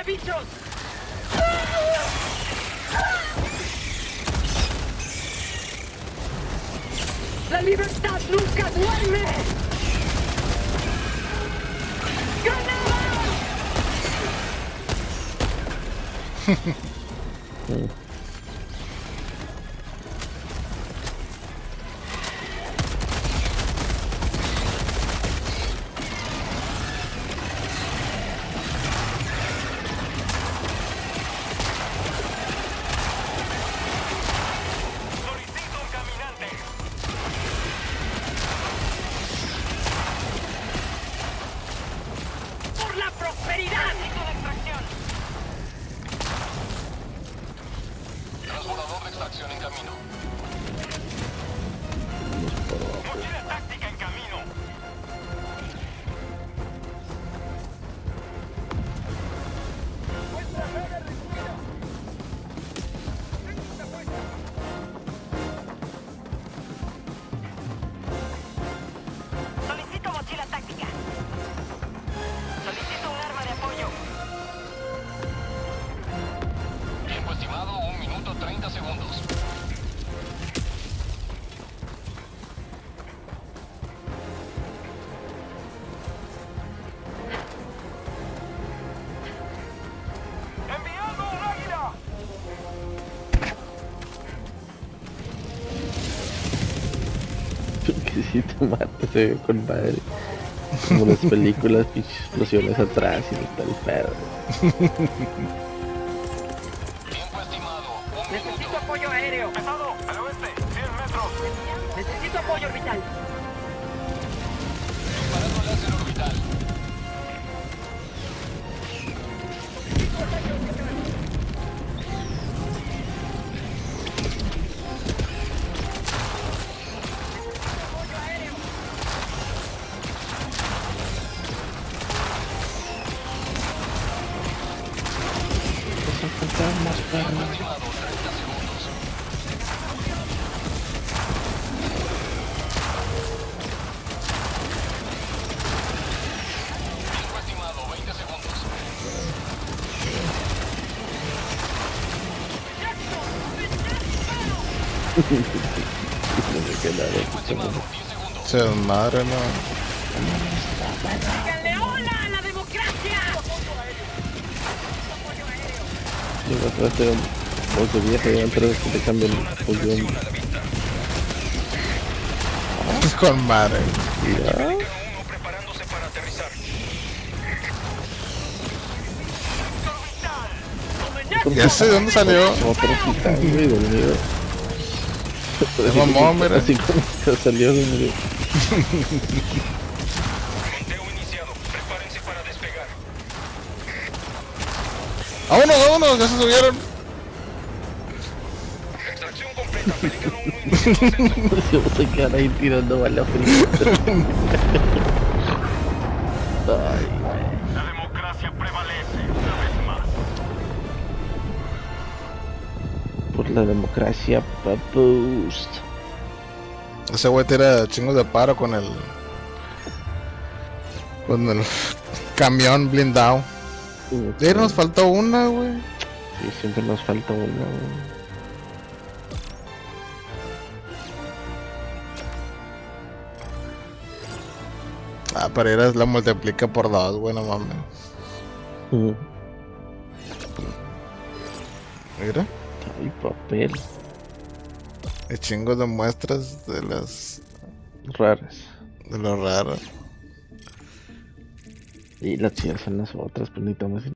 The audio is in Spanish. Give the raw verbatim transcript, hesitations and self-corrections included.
bichos! ¡La libertad nunca duerme! ¡Granada! Transbordador de extracción en camino. Mochila táctica en camino. Solicito mochila táctica. Solicito un arma de apoyo. Tiempo estimado, un minuto treinta segundos. ¡Enviando un águila! Que si te mata, se ve con madre. Como las películas, pinches explosiones atrás y tal pedo. Tiempo estimado, un Necesito minuto. apoyo aéreo. Pesado, al oeste, cien metros. Necesito apoyo orbital. Disparando láser orbital. Tiempo estimado, treinta segundos. Tiempo estimado, veinte segundos. No sé qué nada. Tiempo estimado, diez segundos. Se desmadre, no. ¡Díganle hola a la democracia! Yo me atrás de un bolso viejo y otra vez que te cambian el función. Pues con madre. Ya. uno preparándose para aterrizar. Ya sé de dónde salió. Otro hospital, güey, dormido. Es mamón, mira. Así como que salió de medio. Conteo iniciado. Prepárense para despegar. ¡Vámonos, vámonos! ¡Ya se subieron! Extracción completa. Pelicano uno. Se va a quedar ahí tirando balas felices. Ay, La democracia prevalece una vez más. por la democracia, papus. Ese güey tira chingos de paro con el... Con el camión blindado. Ya nos faltó una, güey. Sí, siempre nos falta una, güey. Ah, pero era la multiplica por dos, güey, no mames. Mm. Mira, Ay, papel. hay chingos de muestras de las... Raras. de lo raro. Y las chidas son las otras, pues necesitamos